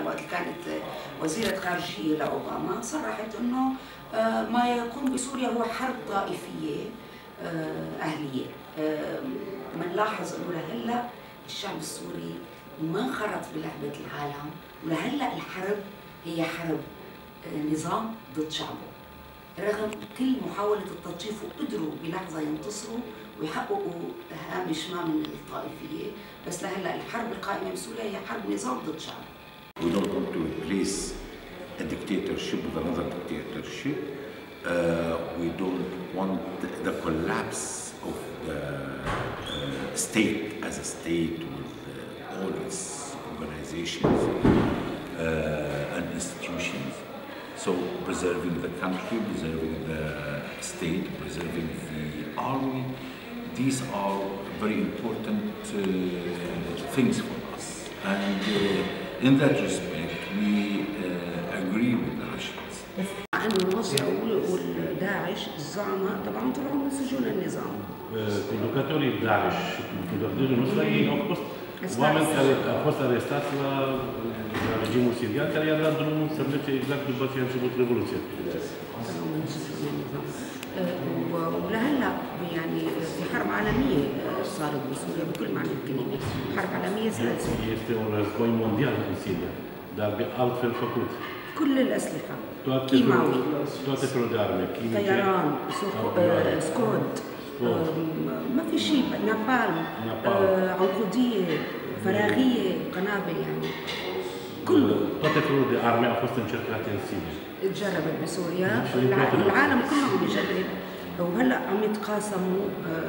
وقت كانت وزيرة خارجية لأوباما صرحت أنه ما يقوم بسوريا هو حرب طائفية أهلية. بنلاحظ أنه لهلا الشعب السوري ما انخرط بلعبة العالم، ولهلا الحرب هي حرب نظام ضد شعبه. رغم كل محاولة التطريف وقدروا بلحظة ينتصروا ويحققوا هامش ما من الطائفية، بس لهلا الحرب القائمة بسوريا هي حرب نظام ضد شعب. We don't want to replace a dictatorship with another dictatorship. We don't want the collapse of the state as a state with all its organizations and institutions. So preserving the country, preserving the state, preserving the army, these are very important things for us. And in that respect, we agree with the Russians. أنه النصر والداعش الزعماء طبعا طلعوا من سجون النظام. Conducătorii Daesh, conducătorii noștri au fost oameni care au fost arestați la regimul sirian, care i-a dat drumul să plece exact după ce a început Revoluția. ولهلا يعني في حرب عالمية صارت بسوريا بكل معنى الكلمة، حرب عالمية ثالثة. Este un război mondial în Siria, dar de altfel făcut. كل الأسلحة كيماوي، toate felul de arme, طيران، سكود، ما في شيء، نابالم، عنقودية، فراغية، قنابل يعني كله. toate felul de arme au fost încercate în Siria. تجربت بسوريا، العالم كله عم يجرب، وهلا عم يتقاسموا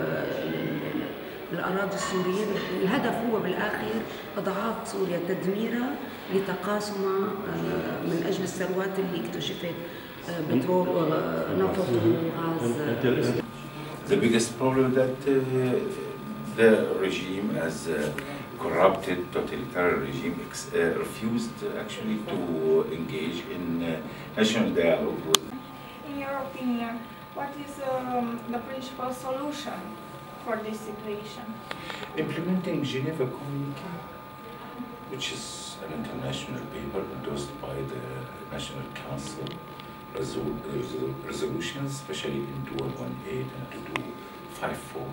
الأراضي السورية. الهدف هو بالآخر إضعاف سوريا، تدميرها لتقاسمها من أجل الثروات اللي اكتشفت، بترول ونفط وغاز. The biggest problem that the regime, as corrupted totalitarian regime, refused actually to engage in national dialogue with. In your opinion, what is the principal solution for this situation? Implementing Geneva Communique, which is an international paper endorsed by the National Council, resolutions, especially in 2118 and 2254,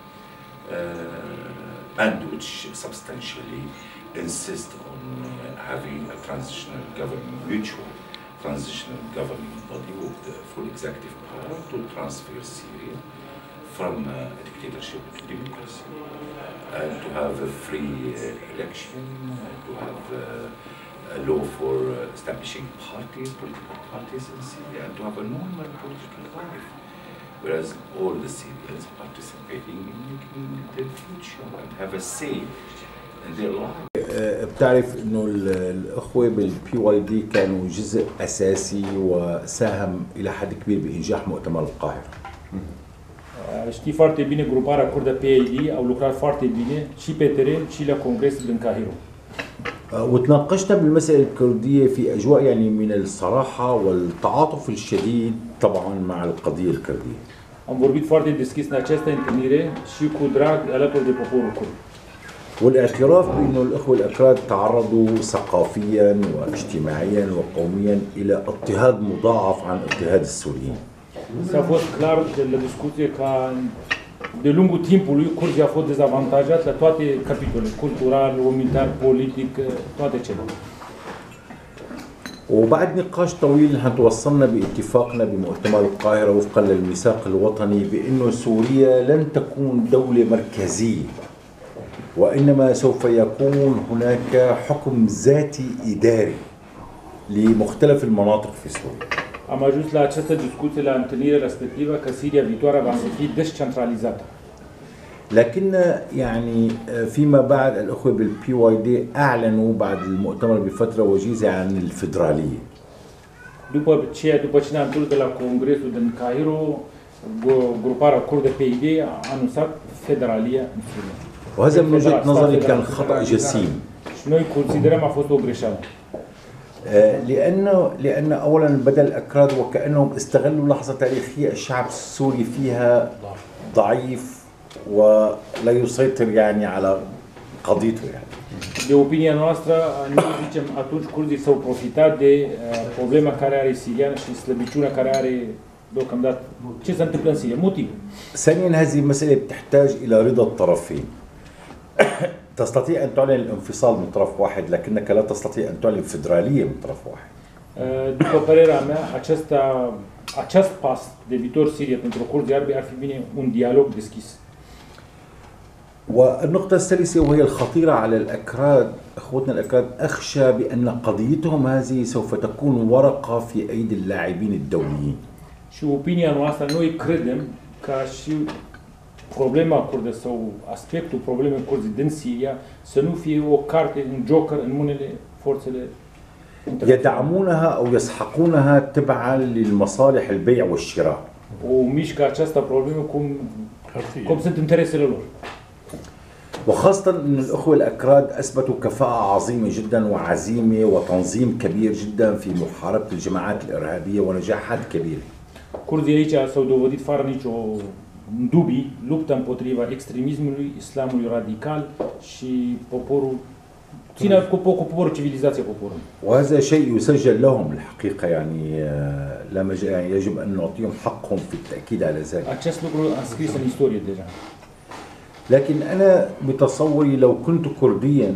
and which substantially insist on having a transitional government, mutual transitional governing body with the full executive power to transfer Syria from a dictatorship to democracy, and to have a free election, to have a law for establishing political parties in Syria, and to have a normal political life, whereas all the Syrians participating in making their future and have a say in their life. بتعرف انه الاخوه بالبي واي دي كانوا جزء اساسي وساهم الى حد كبير بانجاح مؤتمر القاهره. Știi foarte bine, gruparea Kurdă PAD au lucrat foarte bine și pe teren și la congresul din Cairo. وتناقشنا بالمسألة الكردية في أجواء يعني من الصراحة والتعاطف الشديد طبعا مع القضية الكردية. Am vorbit foarte deschis în această întâlnire și cu drag alături de poporul kurd. والاعتراف بأنه الأخوة الأكراد تعرضوا ثقافيا واجتماعيا وقوميا إلى اضطهاد مضاعف عن اضطهاد السوريين. S-a fost clar de la discuție că de lungul timpului kurzii au fost dezavantajați la toate capitolele, cultural, umanitar, politic, toate cele. وبعد نقاش طويل نحن توصلنا باتفاقنا بمؤتمر القاهرة وفقا للميثاق الوطني بأنه سوريا لن تكون دولة مركزية، وإنما سوف يكون هناك حكم ذاتي إداري لمختلف المناطق في سوريا. Am ajuns la această discuție, la întâlnirea respectivă, că Siria viitoare va fi descentralizată. لكن يعني فيما بعد الأخوة بالبي واي دي أعلنوا بعد المؤتمر بفترة وجيزة عن الفيدرالية. După ce ne-am întâlnit de la Congresul din Cairo, gruparea kurdă PID a anunțat federalia în Siria. وهذا من وجهة نظري كان خطأ جسيم. Și noi considerăm a fost o greșeală. لأن أولا بدأ الأكراد وكأنهم استغلوا لحظة تاريخية الشعب السوري فيها ضعيف ولا يسيطر يعني على قضيته يعني. De opinia noastră, noi zicem atunci curzii s-au profitat de problema care are siriană și slăbiciunea care are deocamdată. Ce se întâmplă în Siria? Motiv. ثانيا هذه المسألة بتحتاج إلى رضا الطرفين. تستطيع أن تعلن الانفصال من طرف واحد لكنك لا تستطيع أن تعلن فيدرالية من طرف واحد. După părerea mea, acest pas de viitor Siria pentru curzii arabi ar fi bine un dialog deschis. والنقطة الثالثة وهي الخطيرة على الأكراد، أخوتنا الأكراد، أخشى بأن قضيتهم هذه سوف تكون ورقة في أيدي اللاعبين الدوليين. Și opinia noastră, noi credem că și problema kurdă sau aspectul problemei kurdii din Siria să nu fie o carte, un joker în mâinile forțele يدعمونها أو يسحقونها تبعا للمصالح البيع والشراء. O mișcă această problemă cum sunt interesele lor. وخاصة أن الأخوة الأكراد أثبتوا كفاءة عظيمة جدا وعزيمة وتنظيم كبير جدا في محاربة الجماعات الإرهابية ونجاحات كبيرة. Curzii aici s-au dovedit fără nicio dubii, luptă împotriva extremismului, islamului radical și poporul ține cu poporul, civilizația poporului. وهذا شيء يسجل لهم الحقيقة يعني لا مجال يعني يجب أن نعطيهم حقهم في التأكيد على ذلك. Acest lucru a scris în istorie deja. لكن أنا بتصوري لو كنت كرديا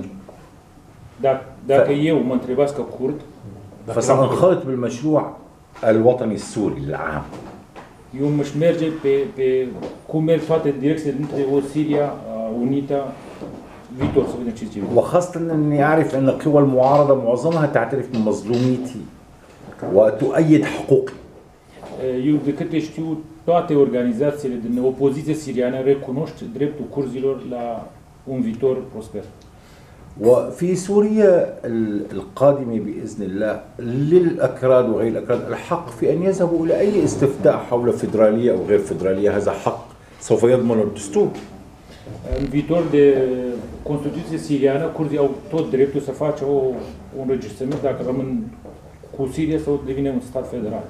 Dacă eu mă întrebați ca curd, فسأنخرط بالمشروع الوطني السوري العام. eu mă merge pe cum merg toate direcțiile dintre o Siria unită viitor, să vedem ce zice. وخاصة أني أعرف أن قوى المعارضة معظمها تعترف بمظلوميتي وتؤيد حقوقي. Eu de câte știu, toate organizațiile din opoziție siriană recunoaște dreptul curzilor la un viitor prosper. وفي سوريا القادمة بإذن الله للأكراد وغير الأكراد الحق في أن يذهبوا إلى أي استفتاء حول فيدرالية أو غير فيدرالية، هذا حق سوف يضمن الدستور. În viitor de Constituție siriană, curzii au tot dreptul să facă un înregistrament dacă rămân cu Siria sau devine un stat federal.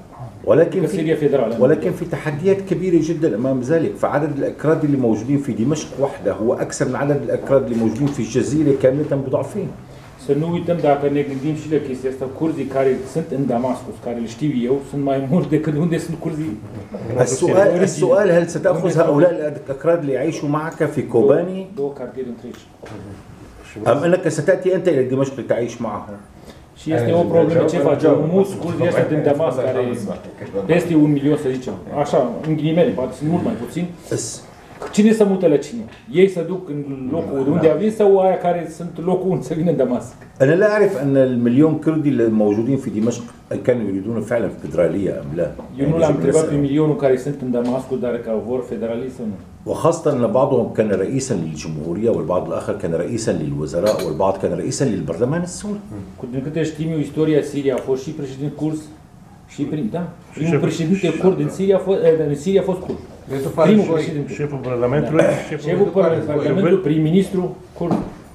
ولكن في تحديات كبيرة جدا أمام ذلك، فعدد الأكراد اللي موجودين في دمشق وحده هو أكثر من عدد الأكراد اللي موجودين في الجزيرة كاملة بضعفين. Să nu uităm, dacă ne gândim și la chestia asta, curzii care sunt în Damascus, care le știu eu, sunt mai mulți decât unde sunt curzii. السؤال هل ستأخذ هؤلاء الأكراد اللي يعيشوا معك في كوباني؟ două cartiere întregi. أم أنك ستأتي أنت إلى دمشق لتعيش معهم؟ Și este o problemă, ce face un mulți curzi ăștia din Damasc, care peste 1 milion, să zicem, așa, în ghilimele, poate sunt mult mai puțin. Cine să mută la cine? Ei să duc în locul de unde au venit sau aia care sunt locul unde să vină în Damasc? أنا لا أعرف أن المليون كردي اللي موجودين في دمشق كانوا يريدون فعلا فيدرالية أم لا. Eu nu l-am întrebat pe milionul care sunt în Damascul, dar că vor federalism sau nu. وخاصة أن بعضهم كان رئيسا للجمهورية والبعض الآخر كان رئيسا للوزراء والبعض كان رئيسا للبرلمان السوري. Din câte știm eu, istoria Siriei a fost și președinte kurd și primul președinte kurd din Siria a fost kurd. Primul președinte. Șeful Parlamentului, șeful Parlamentului, prim-ministru kurd.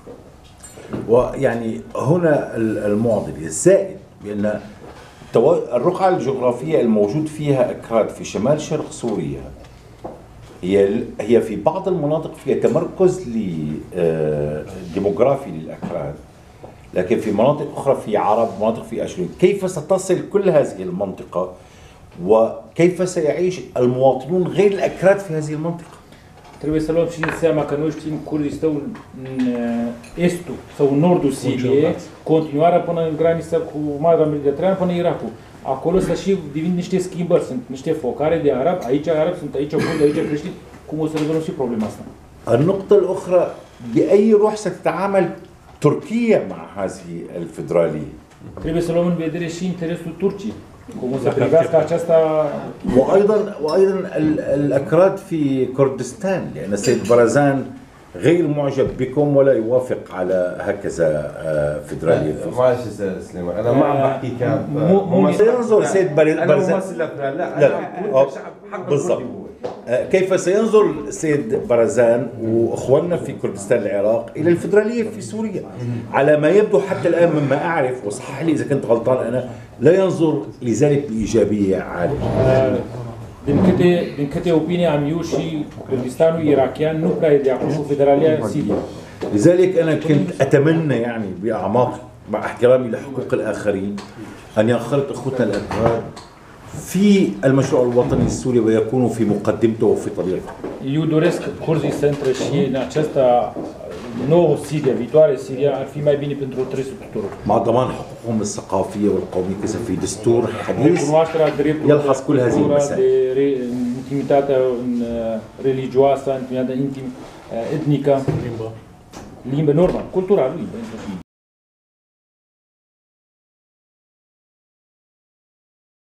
ويعني هنا المعضلة الزائد بأن الرقعة الجغرافية الموجود فيها أكراد في شمال شرق سوريا هي في بعض المناطق فيها تمركز ديموغرافي للأكراد، لكن في مناطق أخرى في عرب، مناطق في أشلون. كيف ستصل كل هذه المنطقة وكيف سيعيش المواطنون غير الأكراد في هذه المنطقة؟ Trebuie să luăm și seama că noi știm curzii stau în estul sau în nordul Siriei, continuarea până în granița cu Marea Mediterană, până în Irakul. Acolo să și devin niște schimbări, sunt niște focare de arab, aici arabi sunt, aici curdi, aici creștini. Cum o să rezolvăm și problema asta? النقطة الأخرى بأي روح ستتعامل تركيا مع هذه الفيدرالية؟ Trebuie să luăm în vedere și interesul Turciei. Cum o să privească aceasta. وأيضا الأكراد في كردستان، لأن السيد برزان غير معجب بكم ولا يوافق على هكذا فيدرالية. معلش استاذ سليمان، انا ما عم بحكي سينظر السيد برزان لا بالضبط. كيف سينظر السيد برزان واخواننا في كردستان العراق الى الفيدراليه في سوريا؟ على ما يبدو حتى الان مما اعرف، وصحح لي اذا كنت غلطان انا، لا ينظر لذلك بايجابيه عاليه. Din câte opinie am eu și Kurdistanul irakian nu prea e de acord cu Federalia Siria. لذلك أنا كنت أتمنى يعني بأعماقي مع احترامي لحقوق الآخرين أن ينخرط إخوتنا الأكراد في المشروع الوطني السوري ويكونوا في مقدمته وفي طريقه. Eu doresc curzii să intre și în această nouă Siria, viitoare Siria, ar fi mai bine pentru trăsul tuturor. مع ضمان حقوقهم الثقافية والقومية كذا في دستور حديث Recunoașterea drepturilor يلحظ كل هذه المسائل. de intimitatea religioasă, intimitatea etnică, limba normal, cultural, limba.